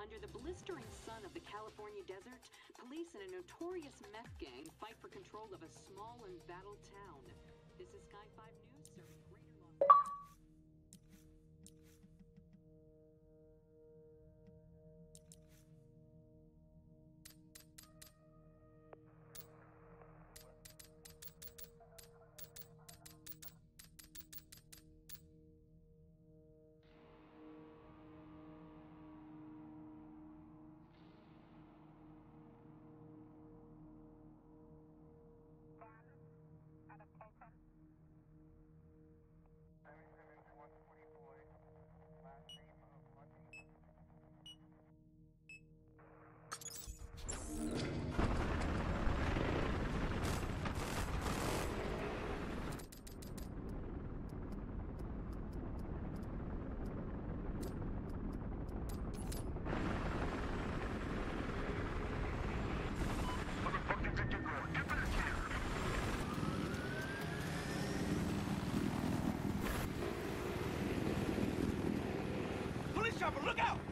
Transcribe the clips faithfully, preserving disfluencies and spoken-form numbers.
Under the blistering sun of the California desert, police and a notorious meth gang fight for control of a small embattled town. This is Sky five News serving Greater Los Angeles. Chopper, look out!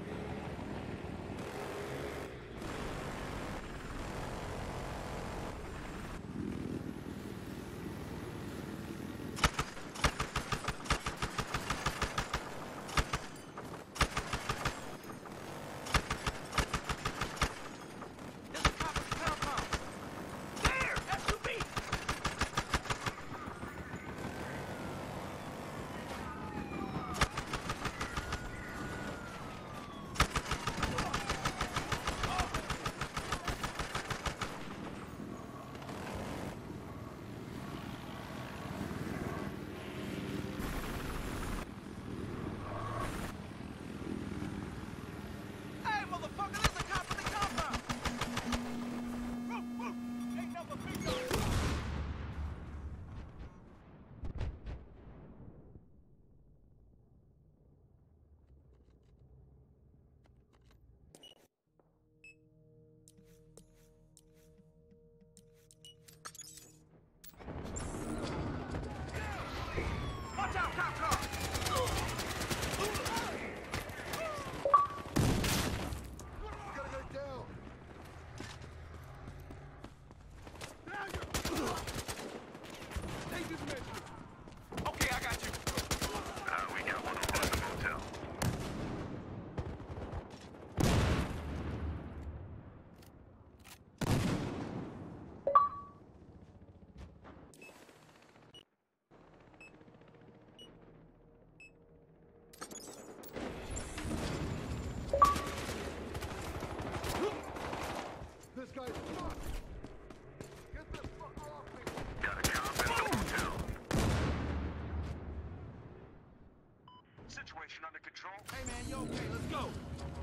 Situation under control. Hey man, you okay? Let's go.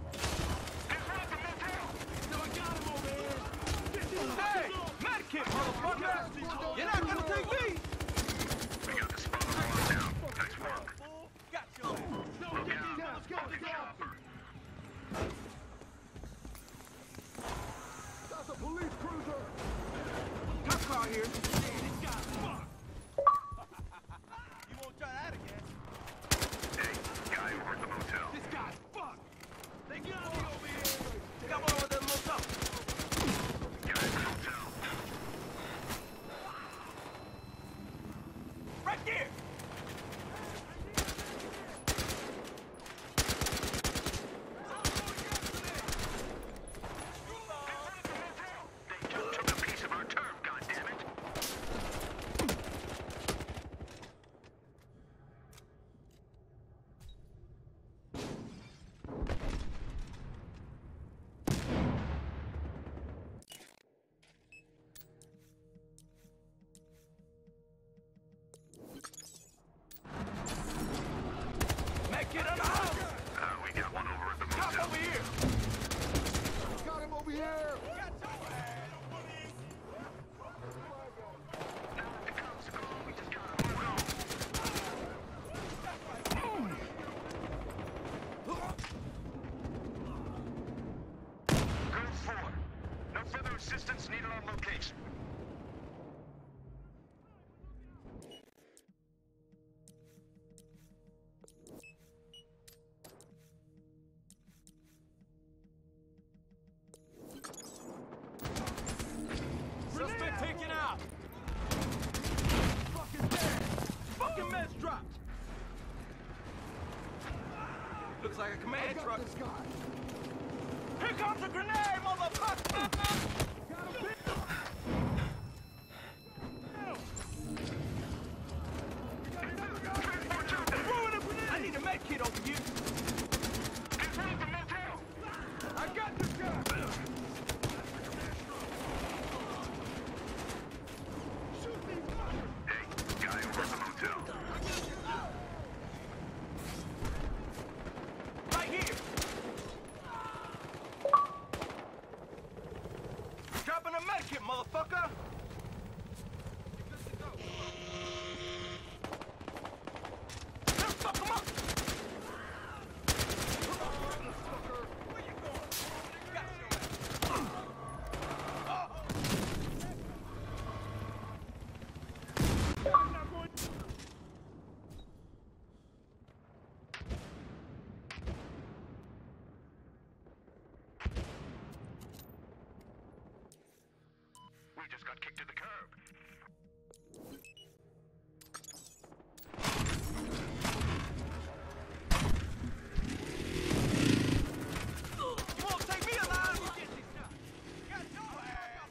Disrupt the motel! No, I got him over here. Hey! Medkit, motherfucker! You're not gonna take me! We got the spot on lockdown. Nice work. Got your ass. No, Look get out. down, let's go, let's go. Chopper. That's a police cruiser! Cop car here. Man, this guy's fucked. You won't try that again. Hey, guy over at the motel. This guy's fucked! They got me over here! Come on with that motel! Guy at the motel. Right there! They just took a piece of our turf, goddammit! Medkit on the house! Uh, we got one over at the Cop motel. over here! Got him over here! Got your ass! Now that the cops are gone, we just gotta move on. Go four. No further assistance needed on location. Looks like a I command got truck. this guy. Here comes a grenade, motherfucker! Got him. Throwing a grenade! I need a med kit over here. I got this guy. Shoot me, fucker. Guy over at the motel. Right here. Dropping a med kit, motherfucker. Let's fuck him up. Where you going? Got your ass. I'm not going. We just got kicked to the curb. You won't take me alive. You get this shot. Got your ass.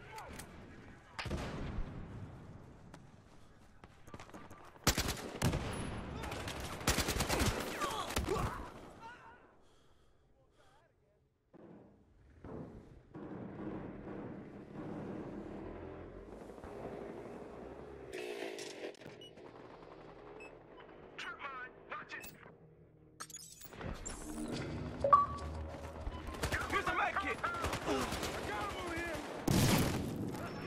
Trip mine. Watch it. Here's a med kit. I got him over here.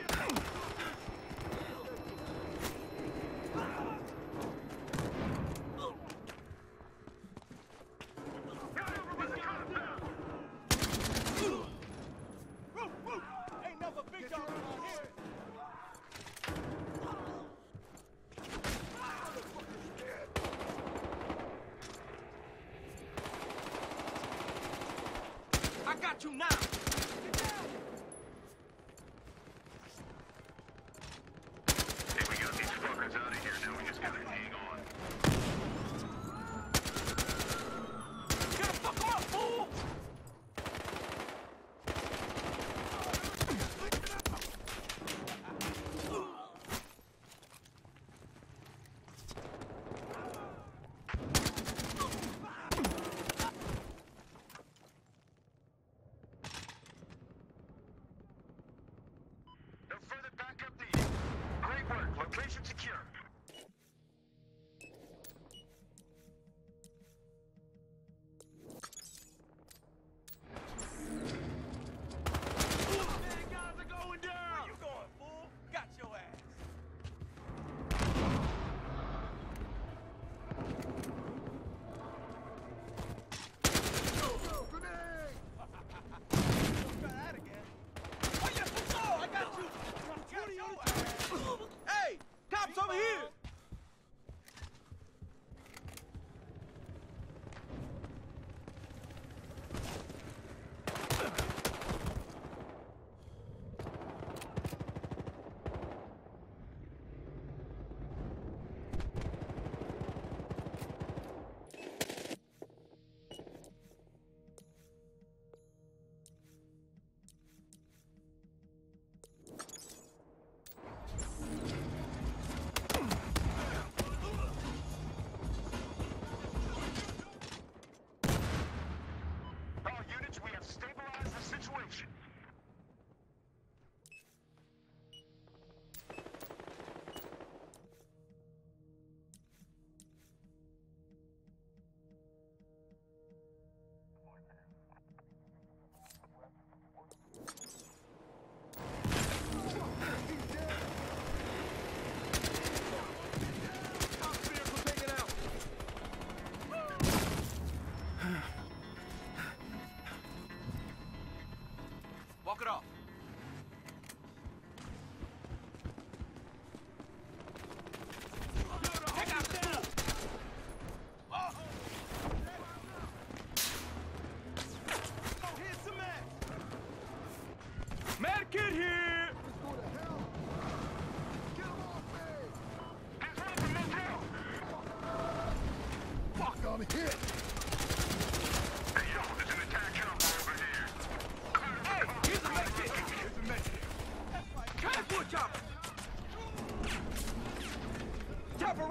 Roof, roof. Ain't never big dog around here. I got you now. Hey, we got these fuckers out of here now. We just gotta hang on. Gotta fuck him up, fool.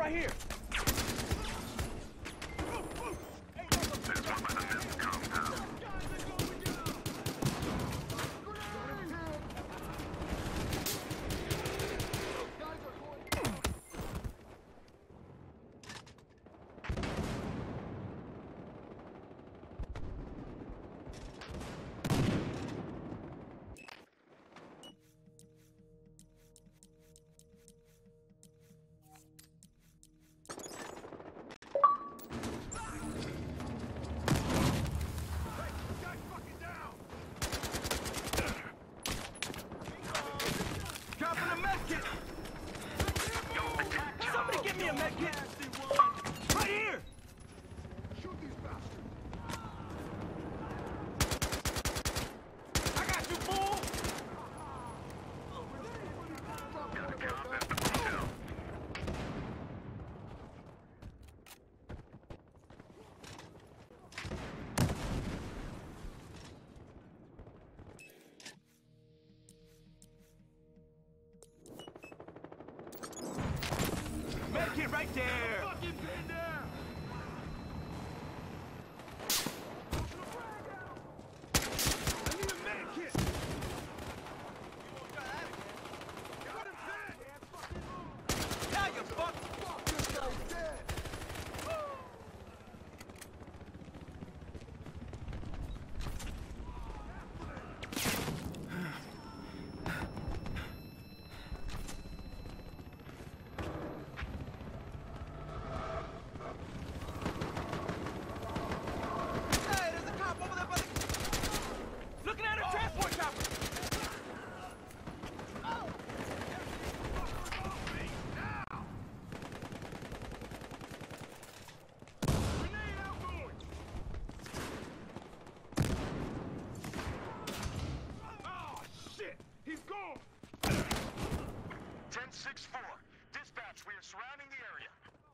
right here. There's one by the middle compound. Dropping a med kit. Somebody give me a med kit. Right here. Shoot these bastards! I got you, fool. Got a cop at the motel. Med kit right there. Fucking pin down! I need a med kit! Got him dead! Can't fucking move! Now you fuck. Fuck, this guy's dead! Hey, there's a cop over there, buddy. Looking at a transport chopper. Grenade outgoing! Oh, shit! He's gone! ten six four. Dispatch, we are surrounding the area.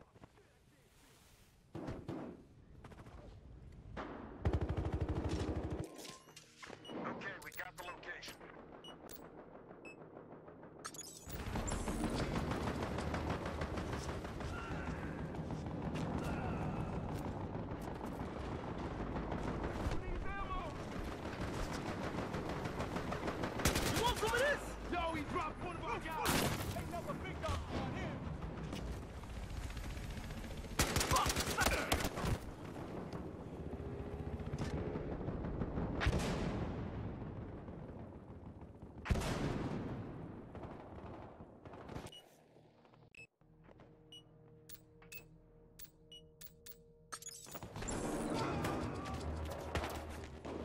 Okay, we got the location. Needs ammo! You want some of this? Yo, he dropped one of our guys! Ain't nothing big dog on him!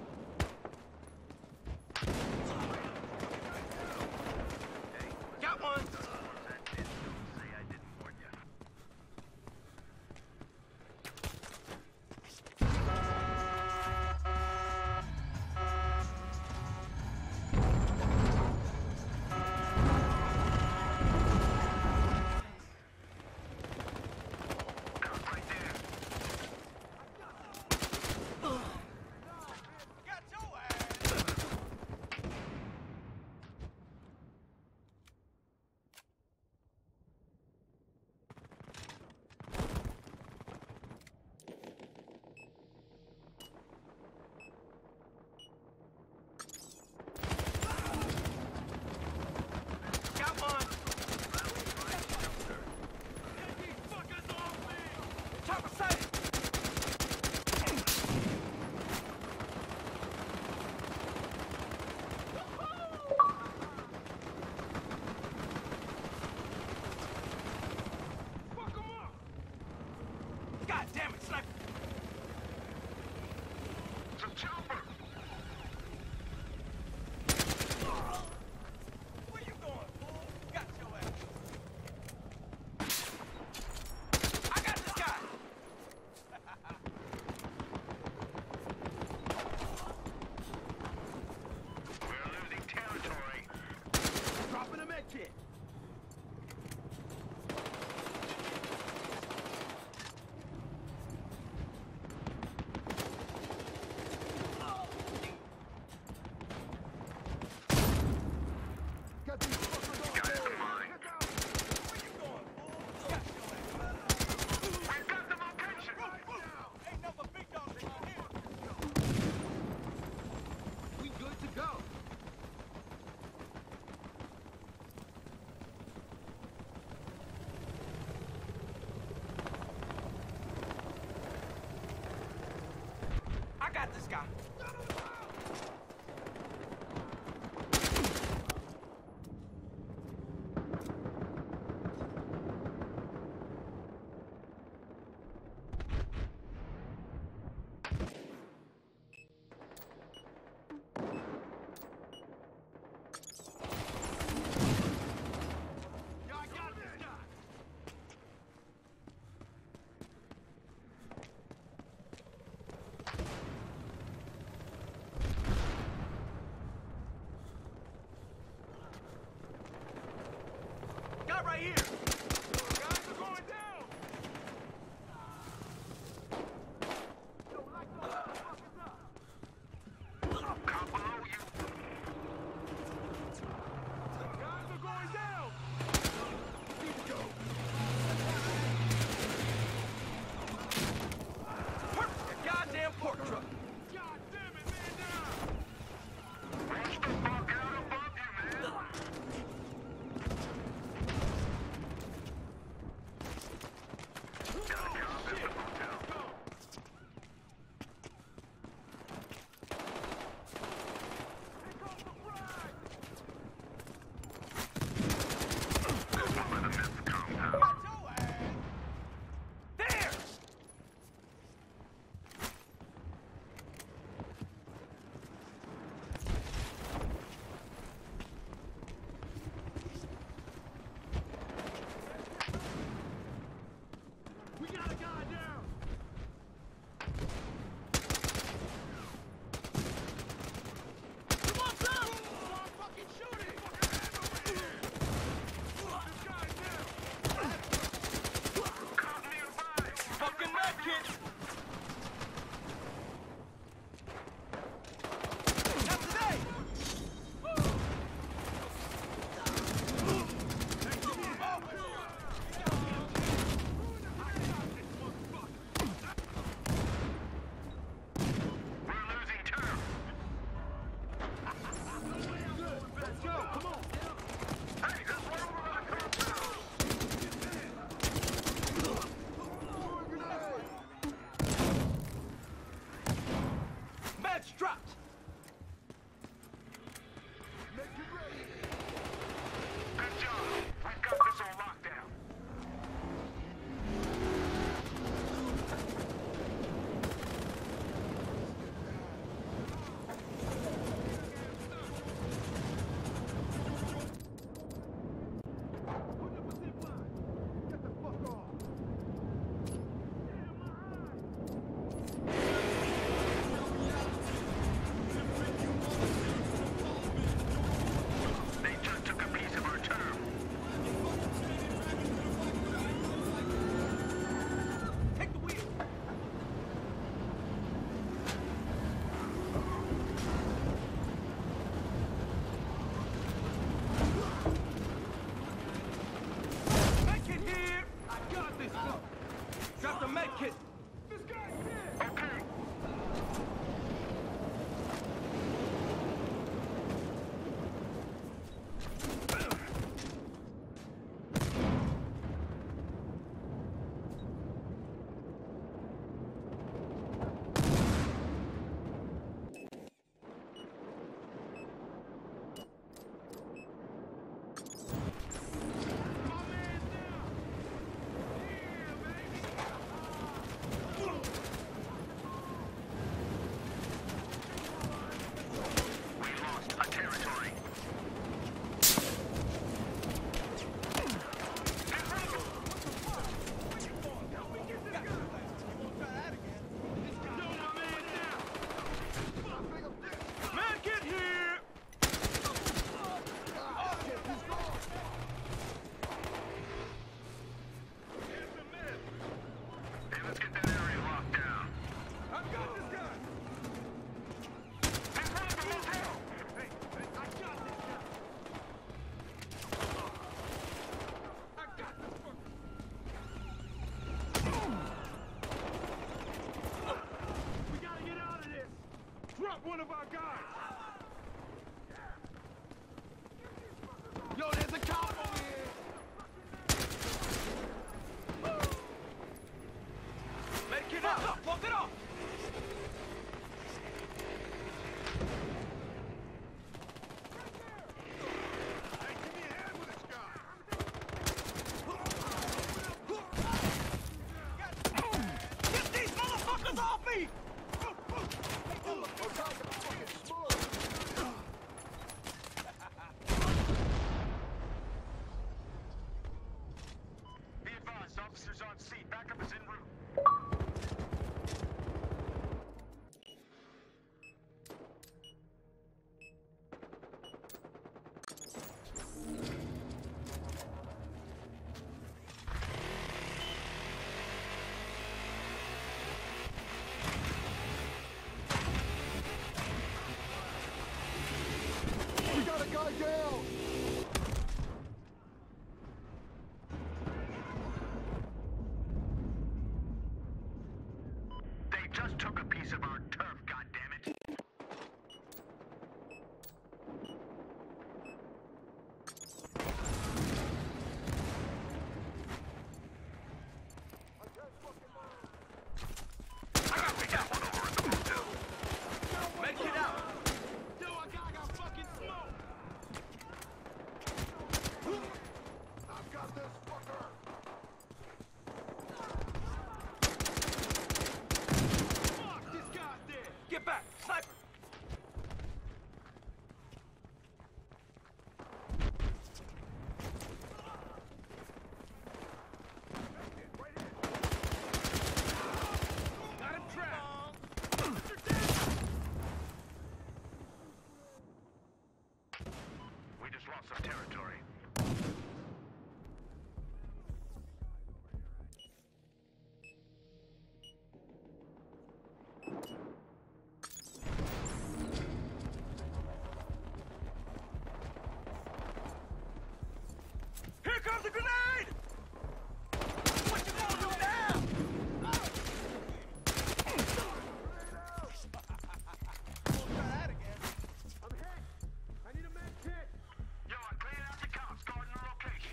Got one. I got this guy. Right here. Guys are going down. Cop below you. Guys are going down. Need to go. Park the goddamn pork truck. God damn it, man down. Watch the fuck out above you, man. We got a guy down. Come on, down. Start fucking shooting. This guy's down. Cop nearby. Fucking medkit. Not today. We're losing term. Let's go. Come on. Hey, there's one over on the compound. Meds dropped. Good job. We've got this on lockdown. one hundred percent blind. Get the fuck off. Damn, my eye. They just took a piece of our term. Take the wheel. Medkit here. I got this fuck. Drop the medkit. This guy's dead. Okay. My man's down. Yeah, baby. We lost a territory. Yo, my man down. Medkit here. Hey, let's get that area locked down. I've got this guy. Hey, run the motel! Hey, hey, I got this guy. I got this fucker. We gotta get out of this. Drop one of our guys. Yo, there's a cop over here. Medkit up. Walk it off. a grenade! What you gonna do now? We'll try that again. I'm hit. I need a med kit. Yo, I cleared out the cops guarding the location.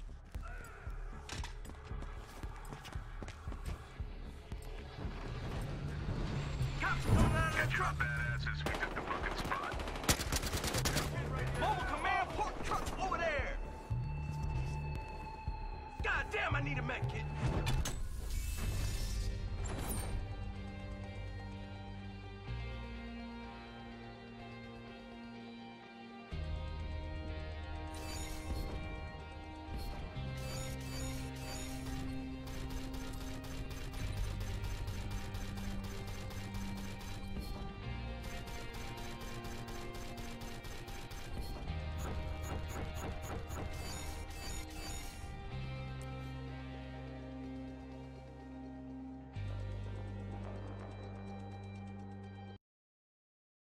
Cops coming out of Get that your truck. badasses, we took the fucking spot. Mobile command pork truck over there. God damn, I need a med kit.